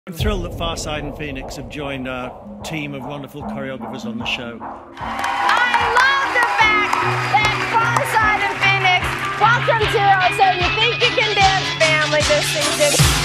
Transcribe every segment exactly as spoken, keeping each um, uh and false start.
I'm thrilled that Pharside and Phoenix have joined our team of wonderful choreographers on the show. I love the fact that Pharside and Phoenix welcome to our So You Think You Can Dance family this season.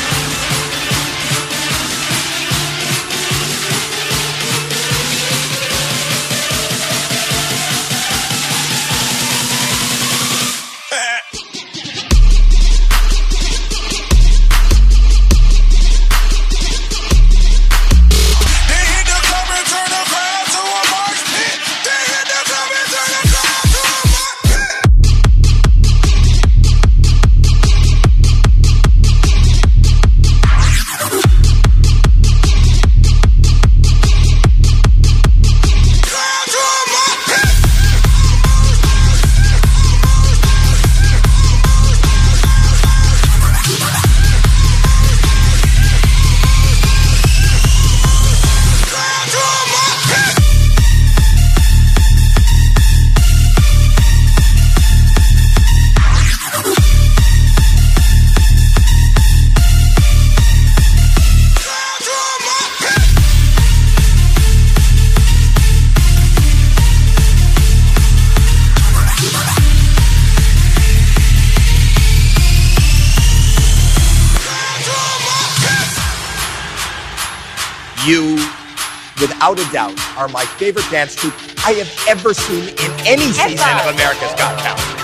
You, without a doubt, are my favorite dance troupe I have ever seen in any season of America's Got Talent.